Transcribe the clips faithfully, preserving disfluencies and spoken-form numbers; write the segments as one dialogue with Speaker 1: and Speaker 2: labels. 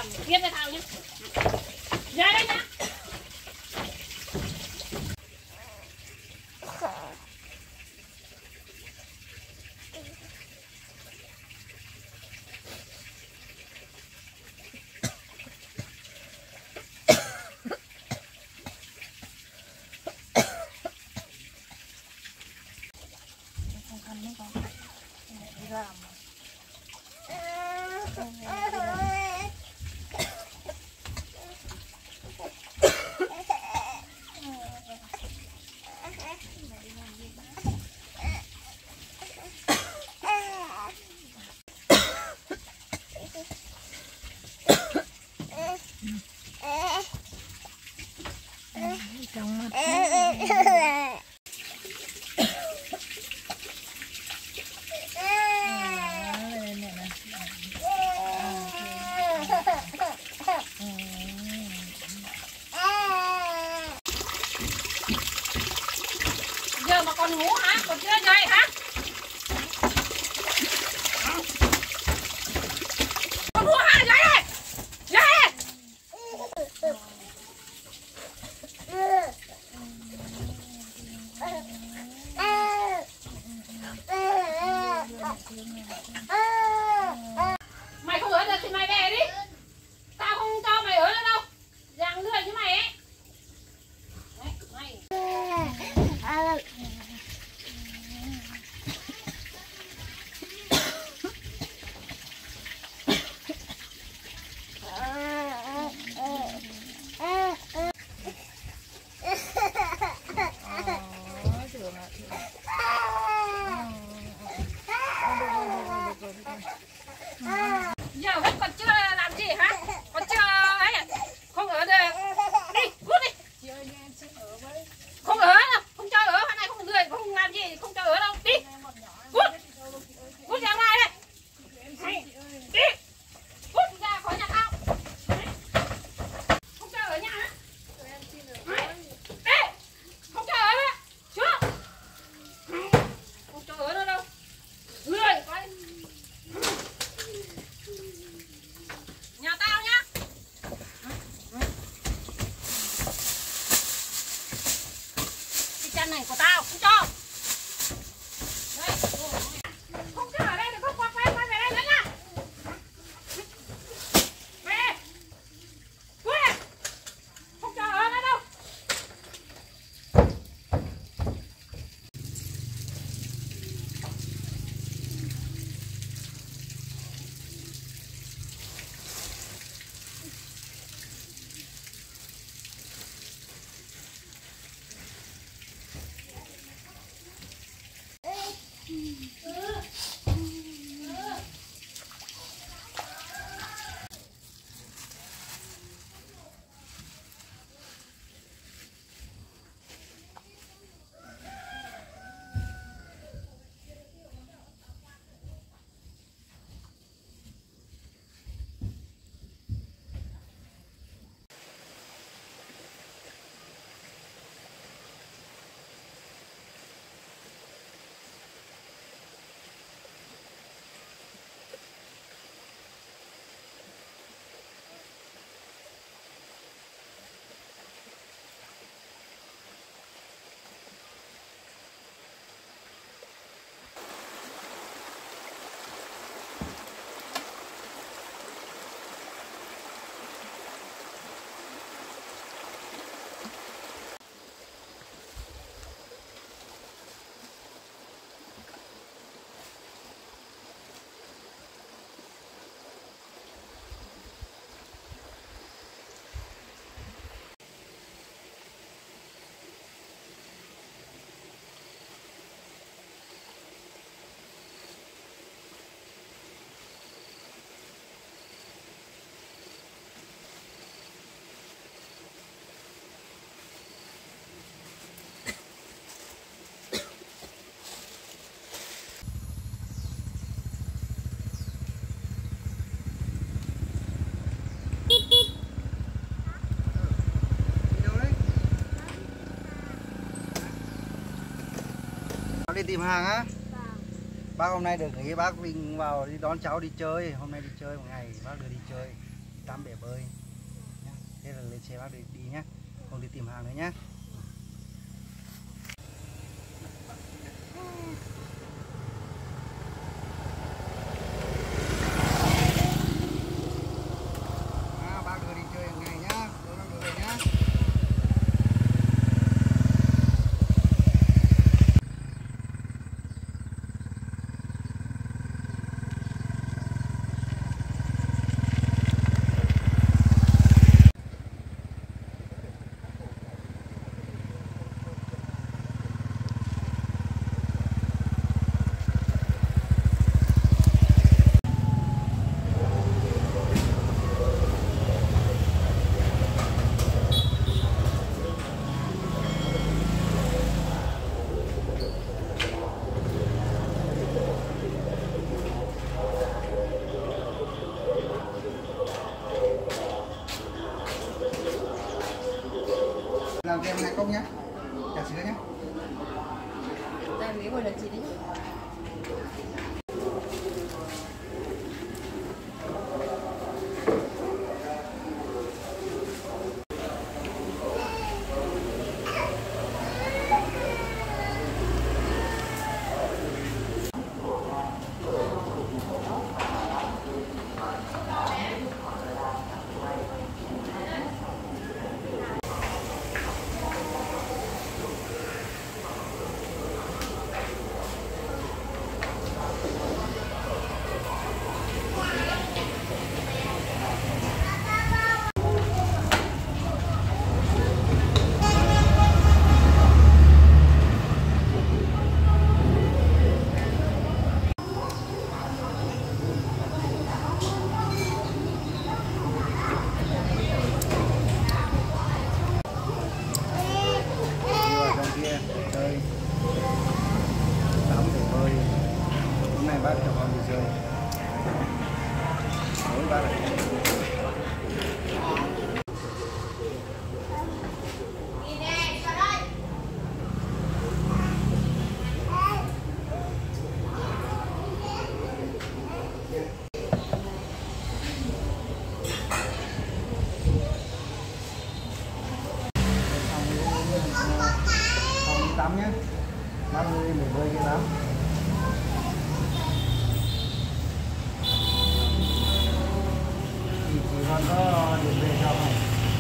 Speaker 1: làm tiếp với thao nhá. Ra đây nhá.
Speaker 2: Trong mặt
Speaker 1: giờ mà còn ngủ hả? Còn chưa dậy hả? Con ngủ hả? Dậy đi! Dậy! Mày không ở được thì mày về đi. Tao không cho mày ở nữa đâu. Dạng lười như mày ấy. Đấy, mày. Giờ vẫn còn chưa làm gì hả? Còn chưa ấy à? Không ở được. Đi, cút đi. Không ở đâu, không cho ở, hôm nay không lười, không làm gì, không cho ở đâu. Đi. Cút. Cút ra ngoài đây. Đi. Cút ra khỏi nhà tao. Không cho ở nhà hả? Đi. Không cho ở nữa. Chưa. Không cho ở nữa đâu. Lười coi. Nhà tao nhá. Cái chân này của tao không cho. Đây. Không cho ở đây thì không quay quay về đây nữa nha. Về. Quay. Không cho ở nữa đâu.
Speaker 3: Đi tìm hàng á? Bác hôm nay được nghỉ, bác Vinh vào đi đón cháu đi chơi. Hôm nay đi chơi một ngày, bác đưa đi chơi.
Speaker 2: tắm bể bơi nhá. Thế là lên xe bác đi, đi nhá, không đi tìm hàng nữa nhá. À, bác đưa đi chơi hàng ngày nhá, đưa bác đưa về nhá. Làm cho em hai cốc nhá, trà sữa nhá.
Speaker 1: Đây ghế ngồi là chị đi.
Speaker 2: Chơi tắm để bơi. Hôm nay bác cho con đi chơi. Mỗi bác là tắm nhé, bác ơi để bơi kia lắm. Thì chỉ còn có điểm về cho này.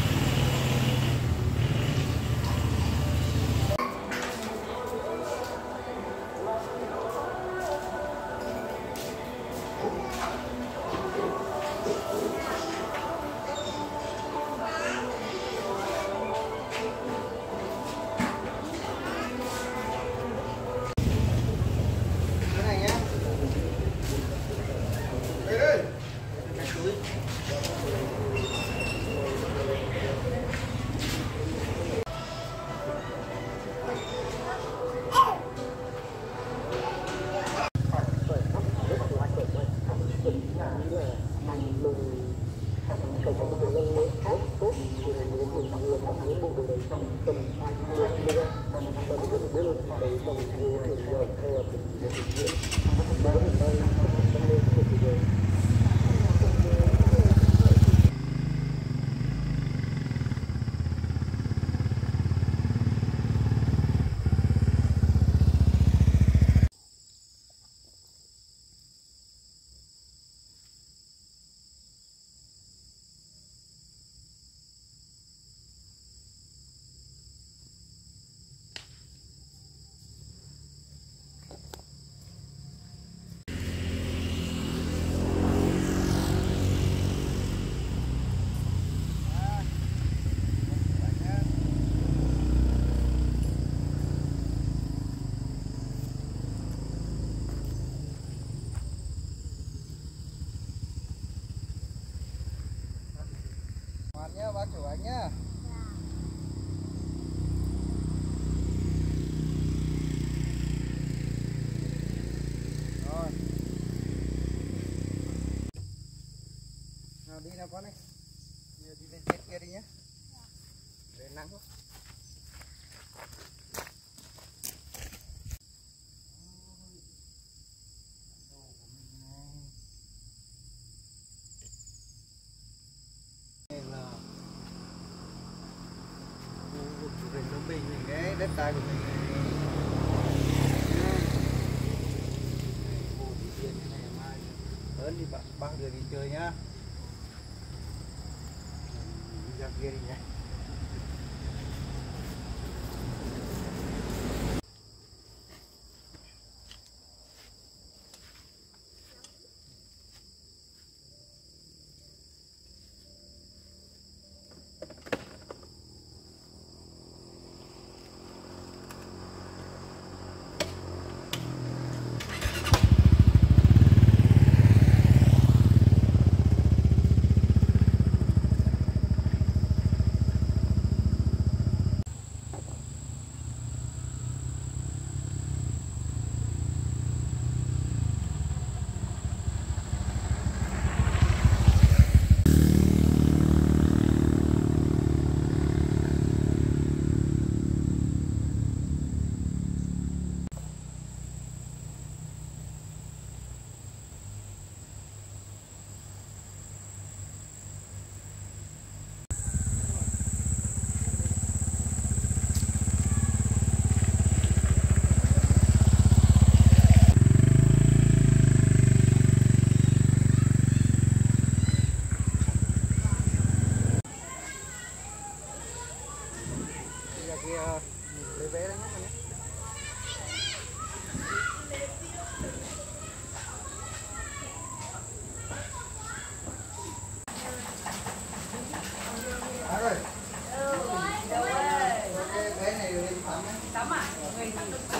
Speaker 2: Nhá, bác chụp ảnh nhá. Rồi. Nào đi nào con ơi. Giờ đi lên trên kia đi nhé. Để nắng quá. mình, mình cái đất đai của mình này. Bộ thủy điện này mai lớn đi bác đưa đi chơi nhá. Đi ra kia đi nhé. Lấy vé đấy nhé. À rồi. Cái vé này đi tắm nhé.
Speaker 1: Tắm à? Người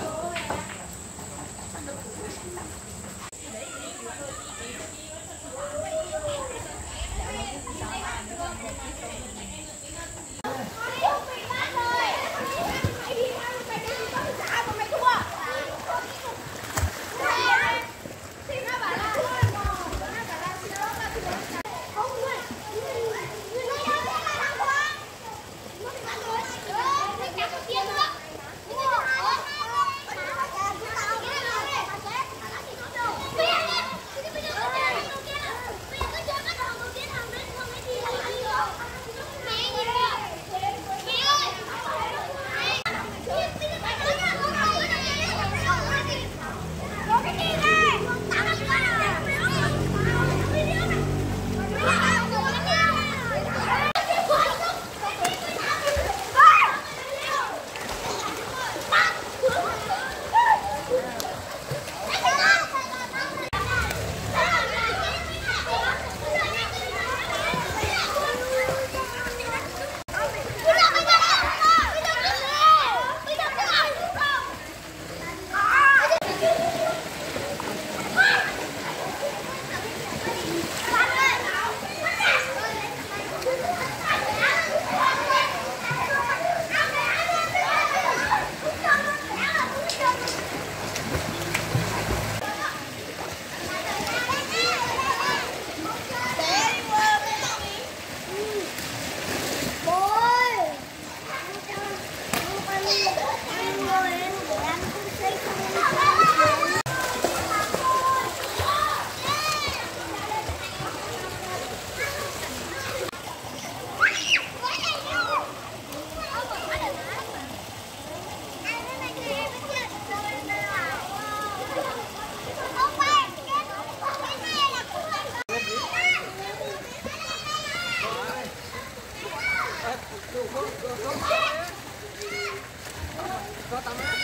Speaker 2: có tắm á.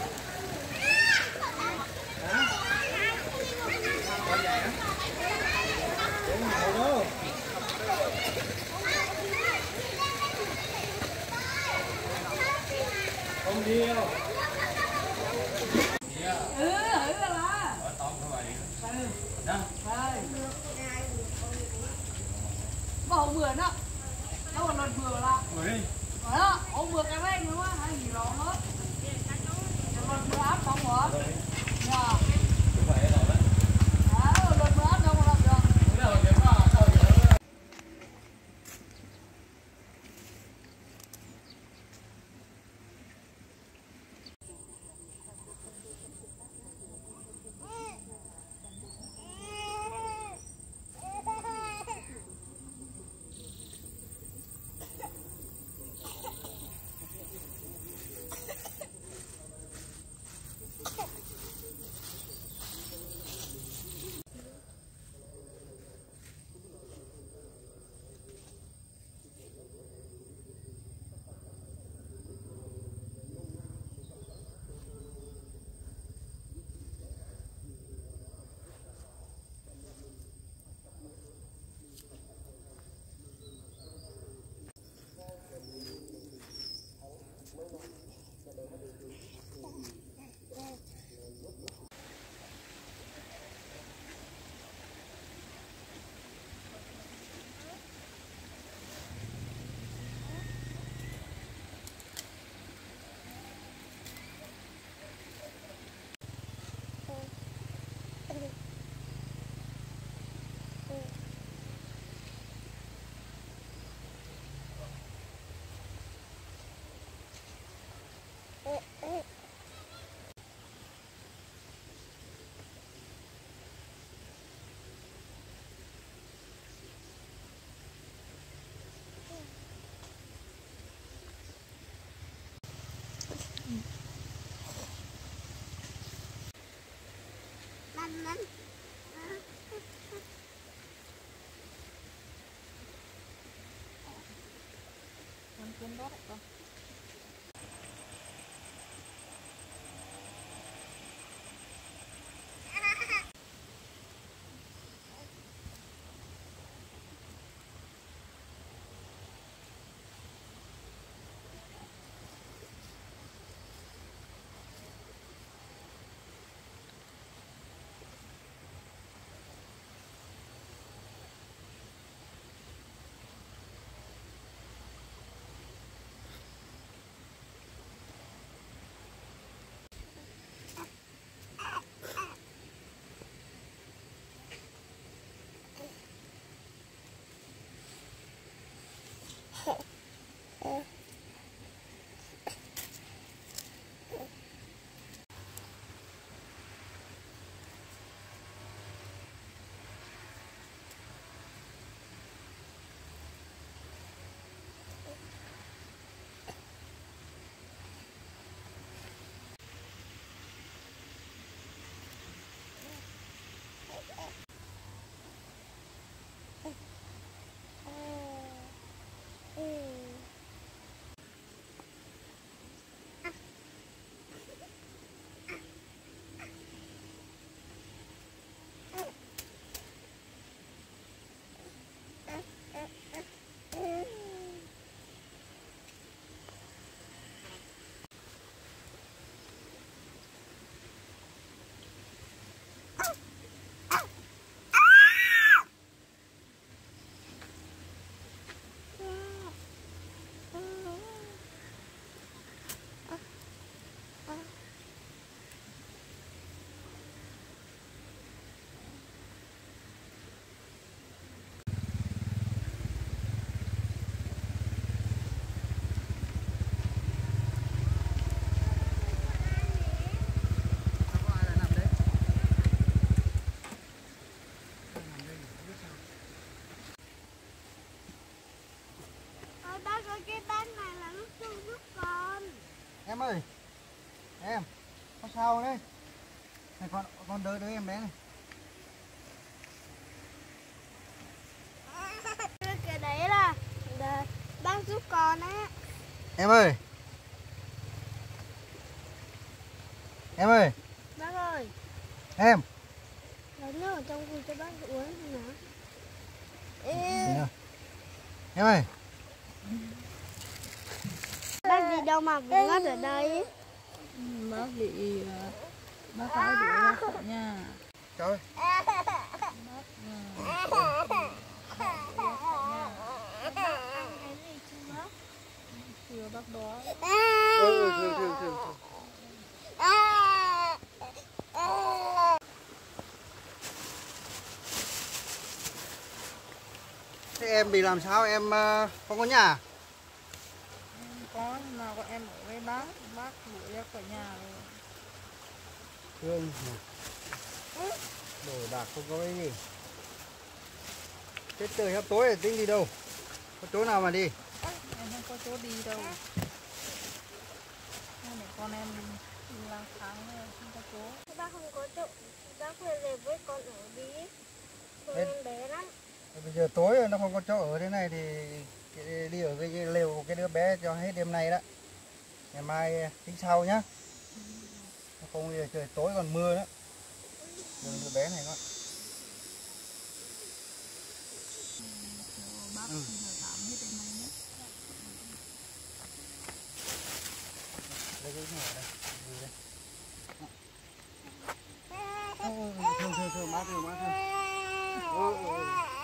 Speaker 2: Có vậy á. Để ngồi đó. Không điêu.
Speaker 1: Ừ, ừ là.
Speaker 2: Ở tông các bạn.
Speaker 1: Ừ.
Speaker 2: Đó.
Speaker 1: Đây. Có hồng bưởi đó. Đâu còn lần bưởi là.
Speaker 2: Ngồi đi.
Speaker 1: Ở đó, hồng bưởi cái này nữa hay gì đó hết. Lần bưởi áp không hả? Dạ.
Speaker 2: Đúng vậy rồi đó.
Speaker 1: Đó, lần bưởi áp đâu mà làm được.
Speaker 2: Cái nào kiếm vào sao vậy? ơi. Em. Con sao đấy. Này con con đỡ đỡ em bé này.
Speaker 3: Cái đấy là bác giúp con á.
Speaker 2: Em ơi. Em ơi.
Speaker 3: Bác ơi.
Speaker 2: Em.
Speaker 3: Lấy nước ở trong cùng cho bác uống xem nào.
Speaker 2: Em ơi.
Speaker 3: Bác đi đâu mà bị ngất ở đây?
Speaker 4: Bác bị bác gái đuổi ra khỏi nhà.
Speaker 2: Trời ơi.
Speaker 4: Chưa bác đó.
Speaker 2: Ừ, thường thường thường thường. Thế em bị làm sao em uh, không có nhà?
Speaker 4: Có nhưng mà bọn em ở với bác, bác đuổi ra khỏi nhà rồi.
Speaker 2: Thương. Đồ đạc không có cái gì. Chết trời sắp tối rồi tính đi đâu? Có chỗ nào mà đi?
Speaker 4: Em không có chỗ đi đâu. Nên để con em đi lang thang không có chỗ.
Speaker 3: Bác không có chỗ, bác phải về với con ở đi. Con em bé lắm.
Speaker 2: Bây giờ tối rồi nó không có chỗ ở thế này thì đi ở cái lều của cái đứa bé cho hết đêm nay đó. Ngày mai tính sau nhá. Không bây giờ trời tối còn mưa nữa. Đường đứa bé này nó.
Speaker 4: Bác
Speaker 2: Ừ.
Speaker 4: xin ở tạm hết đêm nay nhé.
Speaker 2: Đây cái này đây. Gì đây? Ừ, ừ, thương thương thương bác thương bác thương. Ừ, ừ.